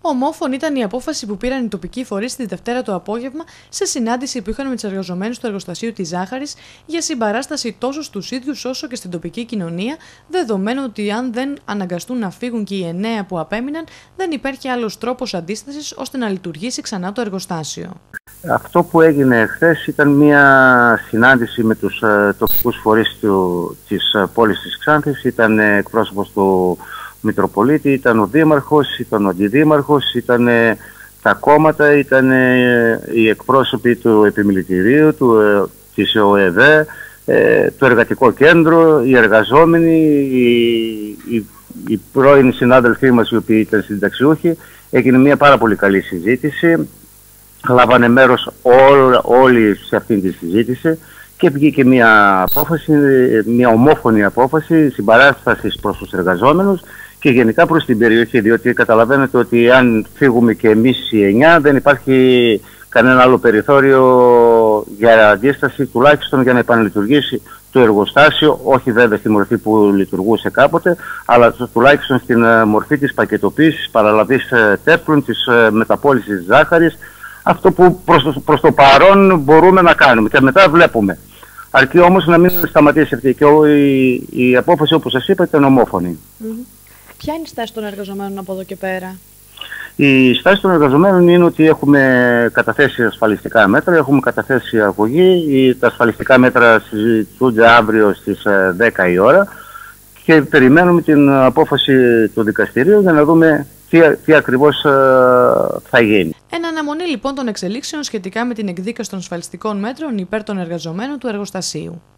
Ομόφωνη ήταν η απόφαση που πήραν οι τοπικοί φορείς τη Δευτέρα το απόγευμα σε συνάντηση που είχαν με τους εργαζομένους του εργοστασίου της ζάχαρης για συμπαράσταση τόσο στους ίδιους όσο και στην τοπική κοινωνία, δεδομένου ότι αν δεν αναγκαστούν να φύγουν και οι 9 που απέμειναν, δεν υπάρχει άλλος τρόπος αντίστασης ώστε να λειτουργήσει ξανά το εργοστάσιο. Αυτό που έγινε χθες ήταν μια συνάντηση με τους τοπικούς φορείς της πόλης της Ξάνθης. Ήταν εκπρόσωπος του Μητροπολίτη, ήταν ο Δήμαρχος, ήταν ο Αντιδήμαρχος, ήταν τα κόμματα, ήταν οι εκπρόσωποι του Επιμελητηρίου, της ΟΕΔ, το Εργατικό Κέντρο, οι εργαζόμενοι, οι πρώην συνάδελφοί μας οι οποίοι ήταν συνταξιούχοι. Έγινε μια πάρα πολύ καλή συζήτηση. Λάβανε μέρος όλοι σε αυτήν τη συζήτηση και βγήκε μια απόφαση, μια ομόφωνη απόφαση συμπαράστασης προς τους εργαζόμενους και γενικά προς την περιοχή, διότι καταλαβαίνετε ότι αν φύγουμε και εμείς οι 9 δεν υπάρχει κανένα άλλο περιθώριο για αντίσταση, τουλάχιστον για να επαναλειτουργήσει το εργοστάσιο, όχι βέβαια στη μορφή που λειτουργούσε κάποτε, αλλά τουλάχιστον στην μορφή της πακετοποίησης, παραλαβής τέπλων, της μεταπώλησης ζάχαρης. Αυτό που προς το παρόν μπορούμε να κάνουμε και μετά βλέπουμε. Αρκεί όμως να μην σταματήσει αυτή και η απόφαση, όπως σας είπα, ήταν ομόφωνη. Ποια είναι η στάση των εργαζομένων από εδώ και πέρα? Η στάση των εργαζομένων είναι ότι έχουμε καταθέσει ασφαλιστικά μέτρα, έχουμε καταθέσει αγωγή. Τα ασφαλιστικά μέτρα συζητούνται αύριο στις 10 η ώρα και περιμένουμε την απόφαση του δικαστηρίου για να δούμε τι ακριβώς θα γίνει. Εν αναμονή λοιπόν των εξελίξεων σχετικά με την εκδίκαση των ασφαλιστικών μέτρων υπέρ των εργαζομένων του εργοστασίου.